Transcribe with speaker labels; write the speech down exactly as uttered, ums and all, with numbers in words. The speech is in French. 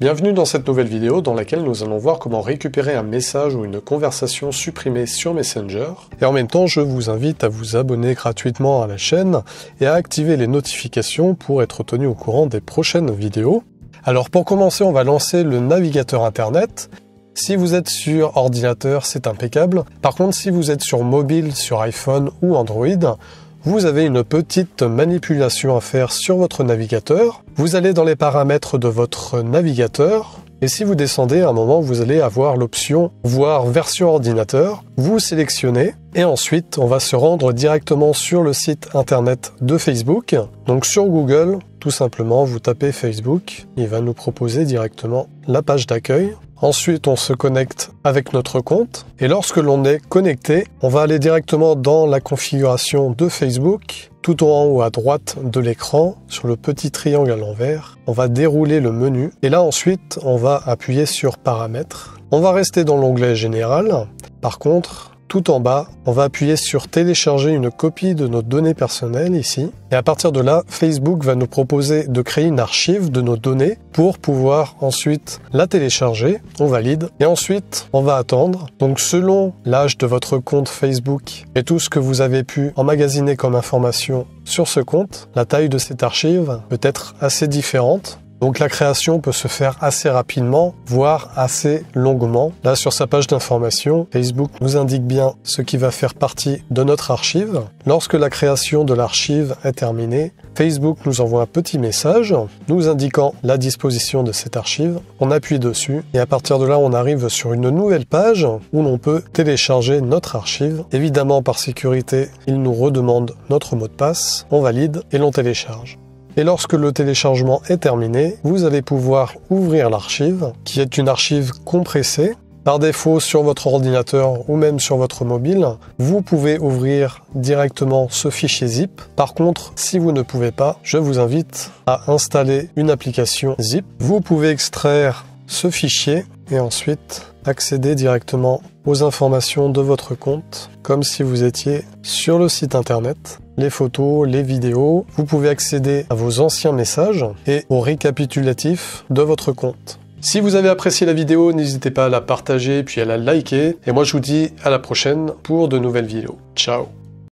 Speaker 1: Bienvenue dans cette nouvelle vidéo dans laquelle nous allons voir comment récupérer un message ou une conversation supprimée sur Messenger. Et en même temps, je vous invite à vous abonner gratuitement à la chaîne et à activer les notifications pour être tenu au courant des prochaines vidéos. Alors pour commencer, on va lancer le navigateur internet. Si vous êtes sur ordinateur, c'est impeccable. Par contre, si vous êtes sur mobile, sur iPhone ou Android, vous avez une petite manipulation à faire sur votre navigateur. Vous allez dans les paramètres de votre navigateur et si vous descendez, à un moment, vous allez avoir l'option « Voir version ordinateur ». Vous sélectionnez et ensuite, on va se rendre directement sur le site internet de Facebook. Donc sur Google, tout simplement, vous tapez Facebook. Il va nous proposer directement la page d'accueil. Ensuite, on se connecte avec notre compte. Et lorsque l'on est connecté, on va aller directement dans la configuration de Facebook. Tout en haut à droite de l'écran, sur le petit triangle à l'envers, on va dérouler le menu. Et là, ensuite, on va appuyer sur Paramètres. On va rester dans l'onglet Général. Par contre, tout en bas, on va appuyer sur télécharger une copie de nos données personnelles ici. Et à partir de là, Facebook va nous proposer de créer une archive de nos données pour pouvoir ensuite la télécharger. On valide. Et ensuite, on va attendre. Donc selon l'âge de votre compte Facebook et tout ce que vous avez pu emmagasiner comme information sur ce compte, la taille de cette archive peut être assez différente. Donc la création peut se faire assez rapidement, voire assez longuement. Là, sur sa page d'information, Facebook nous indique bien ce qui va faire partie de notre archive. Lorsque la création de l'archive est terminée, Facebook nous envoie un petit message nous indiquant la disposition de cette archive. On appuie dessus et à partir de là, on arrive sur une nouvelle page où l'on peut télécharger notre archive. Évidemment, par sécurité, il nous redemande notre mot de passe. On valide et l'on télécharge. Et lorsque le téléchargement est terminé, vous allez pouvoir ouvrir l'archive, qui est une archive compressée. Par défaut, sur votre ordinateur ou même sur votre mobile, vous pouvez ouvrir directement ce fichier zip. Par contre, si vous ne pouvez pas, je vous invite à installer une application zip. Vous pouvez extraire ce fichier et ensuite accéder directement aux informations de votre compte, comme si vous étiez sur le site internet. Les photos, les vidéos, vous pouvez accéder à vos anciens messages et au récapitulatif de votre compte. Si vous avez apprécié la vidéo, n'hésitez pas à la partager puis à la liker. Et moi je vous dis à la prochaine pour de nouvelles vidéos. Ciao!